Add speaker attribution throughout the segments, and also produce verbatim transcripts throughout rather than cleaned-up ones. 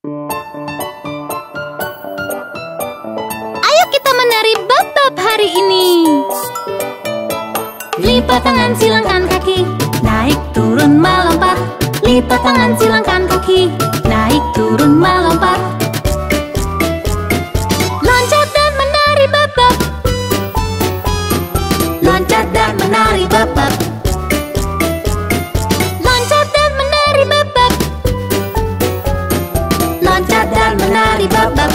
Speaker 1: Ayo kita menari bab-bab hari ini. Lipat tangan, silangkan kaki, naik turun melompat. Lipat tangan, silangkan kaki, naik turun melompat. Loncat dan menari bab-bab. Loncat dan menari bab-bab. Loncat dan menari bab-bab. Loncat dan menari bab-bab.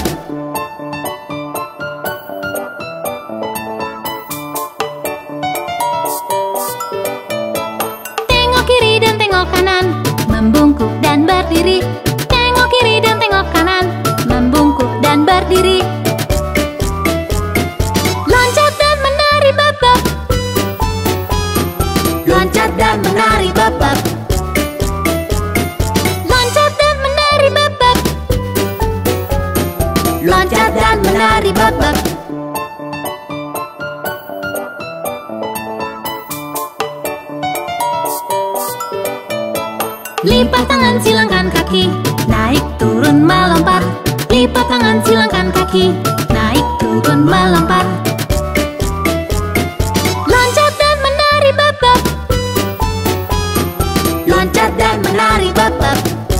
Speaker 1: Tengok kiri dan tengok kanan, membungkuk dan berdiri. Tengok kiri dan tengok kanan, membungkuk dan berdiri. Loncat dan menari bab-bab. Loncat dan menari bab-bab. Loncat dan menari bab-bab. Loncat dan menari bab-bab. Lipat tangan, silangkan kaki, naik turun melompat. Lipat tangan, silangkan kaki, naik turun melompat. Loncat dan menari bab-bab. Loncat dan menari bab-bab.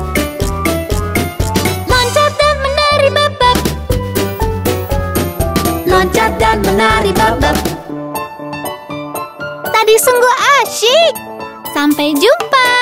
Speaker 1: Loncat dan menari bab-bab. Loncat dan menari bab-bab. Tadi sungguh asyik. Sampai jumpa.